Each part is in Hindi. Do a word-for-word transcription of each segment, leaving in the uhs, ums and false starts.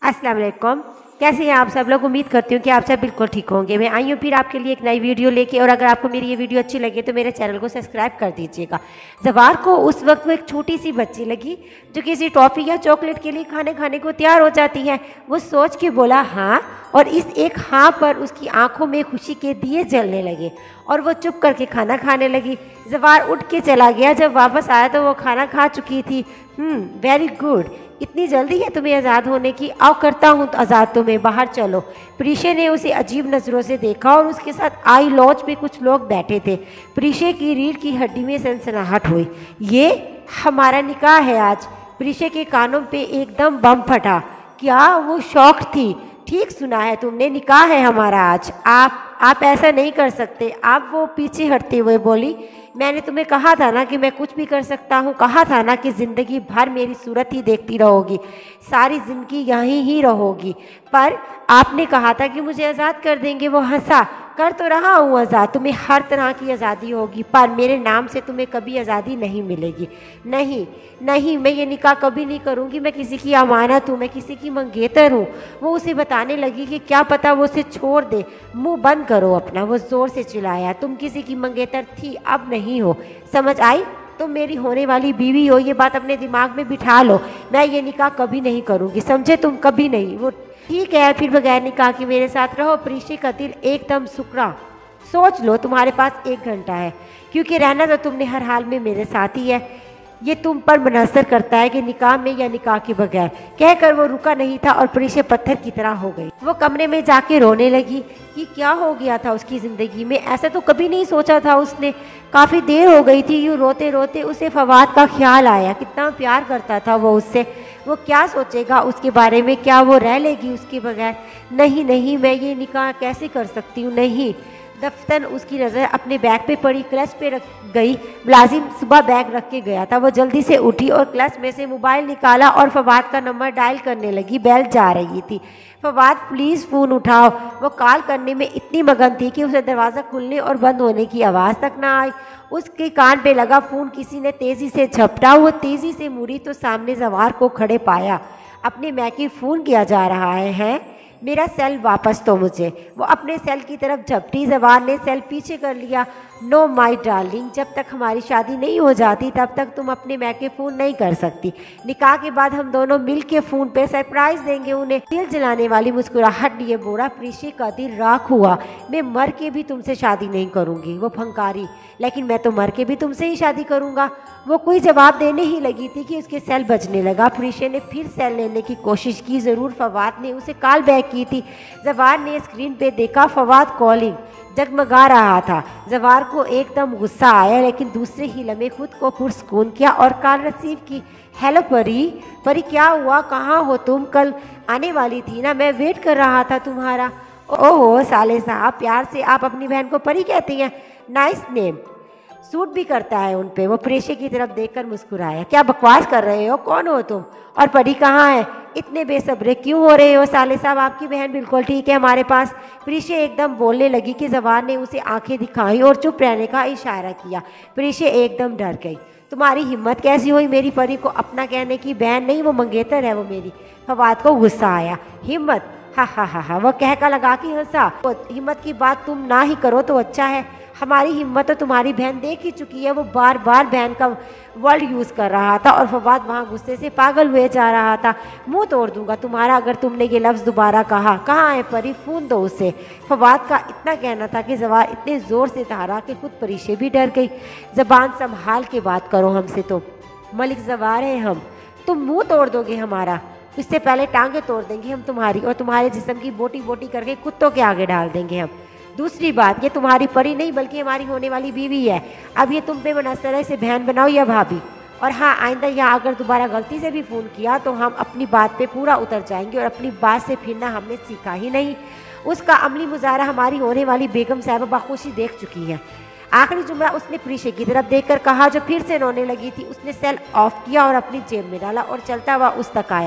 अस्सलाम वालेकुम। कैसे हैं आप सब लोग? उम्मीद करती हूँ कि आप सब बिल्कुल ठीक होंगे। मैं आई हूँ फिर आपके लिए एक नई वीडियो लेके, और अगर आपको मेरी ये वीडियो अच्छी लगे तो मेरे चैनल को सब्सक्राइब कर दीजिएगा। ज़वार को उस वक्त वो एक छोटी सी बच्ची लगी जो किसी टॉफ़ी या चॉकलेट के लिए खाने खाने को तैयार हो जाती है। वो सोच के बोला हाँ, और इस एक हाँ पर उसकी आंखों में खुशी के दिए जलने लगे और वो चुप करके खाना खाने लगी। ज़वार उठ के चला गया। जब वापस आया तो वो खाना खा चुकी थी। हम्म वेरी गुड, इतनी जल्दी है तुम्हें आज़ाद होने की? आओ करता हूँ तो आज़ाद तुम्हें, बाहर चलो। प्रीशे ने उसे अजीब नज़रों से देखा और उसके साथ आई लॉज में कुछ लोग बैठे थे। प्रीशे की रीढ़ की हड्डी में सनसनाहट हुई। ये हमारा निकाह है आज। प्रीशे के कानों पे एकदम बम फटा। क्या? वो शौक थी। ठीक सुना है तुमने, निकाह है हमारा आज। आप आप ऐसा नहीं कर सकते। आप वो पीछे हटते हुए बोली, मैंने तुम्हें कहा था ना कि मैं कुछ भी कर सकता हूँ। कहा था ना कि ज़िंदगी भर मेरी सूरत ही देखती रहोगी, सारी ज़िंदगी यहीं ही रहोगी। पर आपने कहा था कि मुझे आज़ाद कर देंगे। वो हंसा। कर तो रहा हूँ आज़ाद, तुम्हें हर तरह की आज़ादी होगी, पर मेरे नाम से तुम्हें कभी आज़ादी नहीं मिलेगी। नहीं नहीं, मैं ये निकाह कभी नहीं करूँगी। मैं किसी की अमानत हूँ, मैं किसी की मंगेतर हूँ। वो उसे बताने लगी कि क्या पता वो उसे छोड़ दे। मुंह बंद करो अपना, वो ज़ोर से चिल्लाया। तुम किसी की मंगेतर थी, अब नहीं हो। समझ आई? तुम मेरी होने वाली बीवी हो, ये बात अपने दिमाग में बिठा लो। मैं ये निकाह कभी नहीं करूँगी, समझे तुम? कभी नहीं। वो ठीक है, फिर बगैर निकाह के मेरे साथ रहो। प्रीशे का दिल एकदम सुकड़ा। सोच लो, तुम्हारे पास एक घंटा है, क्योंकि रहना तो तुमने हर हाल में मेरे साथ ही है। ये तुम पर मुनसर करता है कि निकाह में या निकाह के बगैर। कहकर वो रुका नहीं था और प्रीशे पत्थर की तरह हो गई। वो कमरे में जाके रोने लगी कि क्या हो गया था उसकी ज़िंदगी में। ऐसा तो कभी नहीं सोचा था उसने। काफ़ी देर हो गई थी। यूँ रोते रोते उसे फवाद का ख्याल आया। कितना प्यार करता था वो उससे। वो क्या सोचेगा उसके बारे में? क्या वो रह लेगी उसके बगैर? नहीं नहीं, मैं ये निकाह कैसे कर सकती हूँ? नहीं। दफ्तन उसकी नज़र अपने बैग पे पड़ी, क्लच पे रख गई। मुलाजिम सुबह बैग रख के गया था। वो जल्दी से उठी और क्लच में से मोबाइल निकाला और फवाद का नंबर डायल करने लगी। बेल जा रही थी। फवाद प्लीज़ फ़ोन उठाओ। वो कॉल करने में इतनी मगन थी कि उसे दरवाज़ा खुलने और बंद होने की आवाज़ तक ना आई। उसके कान पे लगा फ़ोन किसी ने तेज़ी से झपटा। वो तेज़ी से मुड़ी तो सामने ज़वार को खड़े पाया। अपने मैके फ़ोन किया जा रहा है, हैं? मेरा सेल वापस दो मुझे। वो अपने सेल की तरफ झपटी। ज़वार ने सेल पीछे कर लिया। नो माई डार्लिंग, जब तक हमारी शादी नहीं हो जाती तब तक तुम अपने मैके फ़ोन नहीं कर सकती। निकाह के बाद हम दोनों मिल के फ़ोन पे सरप्राइज़ देंगे उन्हें। दिल जलाने वाली मुस्कुराहट लिए बोला। प्रीशे का दिल राख हुआ। मैं मर के भी तुमसे शादी नहीं करूँगी, वो फंकारी। लेकिन मैं तो मर के भी तुमसे ही शादी करूँगा। वो कोई जवाब देने ही लगी थी कि उसके सेल बजने लगा। प्रीशे ने फिर सेल लेने की कोशिश की। ज़रूर फवाद ने उसे कॉल बैक की थी। ज़वार ने स्क्रीन पे देखा, फवाद कॉलिंग जगमगा रहा था। ज़वार को एकदम गुस्सा आया, लेकिन दूसरे ही लम्हे खुद को पुरस्कून किया और कॉल रिसीव की। हेलो परी। परी क्या हुआ? कहाँ हो तुम? कल आने वाली थी ना, मैं वेट कर रहा था तुम्हारा। ओहो साले साहब, प्यार से आप अपनी बहन को परी कहती हैं। नाइस नेम, सूट भी करता है उन पे। वो प्रीशे की तरफ देखकर मुस्कुराया। क्या बकवास कर रहे हो? कौन हो तुम? और परी कहाँ है? इतने बेसब्रे क्यों हो रहे हो साले साहब? आपकी बहन बिल्कुल ठीक है हमारे पास। प्रीशे एकदम बोलने लगी कि ज़वार ने उसे आंखें दिखाई और चुप रहने का इशारा किया। प्रीशे एकदम डर गई। तुम्हारी हिम्मत कैसी हुई मेरी परी को अपना कहने की? बहन नहीं, वो मंगेतर है वो मेरी। फवाद को गुस्सा आया। हिम्मत? हा हा हा हा, वो कहका लगा कि हंसा। हिम्मत की बात तुम ना ही करो तो अच्छा है। हमारी हिम्मत तो तुम्हारी बहन देख ही चुकी है। वो बार बार बहन का वर्ड यूज़ कर रहा था और फवाद वहाँ गुस्से से पागल हुए जा रहा था। मुंह तोड़ दूंगा तुम्हारा अगर तुमने ये लफ्ज़ दोबारा कहा। कहाँ है परी? फ़ोन दो उसे। फवाद का इतना कहना था कि ज़वार इतने ज़ोर से धारा कि खुद प्रीशे भी डर गई। ज़बान संभाल के बात करो हमसे, तो मलिक ज़वार हैं हम। तुम मुँह तोड़ दोगे हमारा? इससे पहले टांगे तोड़ देंगे हम तुम्हारी, और तुम्हारे जिस्म की बोटी बोटी करके कुत्तों के आगे डाल देंगे हम। दूसरी बात, ये तुम्हारी परी नहीं बल्कि हमारी होने वाली बीवी है। अब ये तुम पे मुनसर है, इसे बहन बनाओ या भाभी। और हाँ, आइंदा यहाँ अगर दोबारा गलती से भी फ़ोन किया तो हम अपनी बात पे पूरा उतर जाएंगे, और अपनी बात से फिरना हमने सीखा ही नहीं। उसका अमली मुजाहरा हमारी होने वाली बेगम साहबा बखुशी देख चुकी है। आखिरी जुमला उसने प्रीशे की तरफ देखकर कहा, जो फिर से रोने लगी थी। उसने सेल ऑफ किया और अपनी जेब में डाला और चलता हुआ उस तक आया।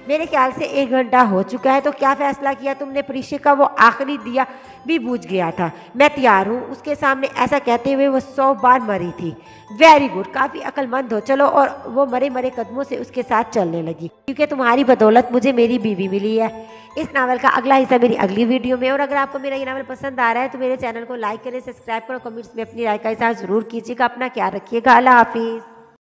मेरे ख्याल से एक घंटा हो चुका है, तो क्या फैसला किया तुमने परीक्षा का? वो आखिरी दिया भी बुझ गया था। मैं तैयार हूँ, उसके सामने ऐसा कहते हुए वो सौ बार मरी थी। वेरी गुड, काफ़ी अक्लमंद हो, चलो। और वो मरे मरे कदमों से उसके साथ चलने लगी। क्योंकि तुम्हारी बदौलत मुझे मेरी बीवी मिली है। इस नावल का अगला हिस्सा मेरी अगली वीडियो में। और अगर आपको मेरा ये नावल पसंद आ रहा है तो मेरे चैनल को लाइक करें, सब्सक्राइब करो, कमेंट्स में अपनी राय का इजहार जरूर कीजिएगा। अपना ख्याल रखिएगा। अल्लाह हाफिज़।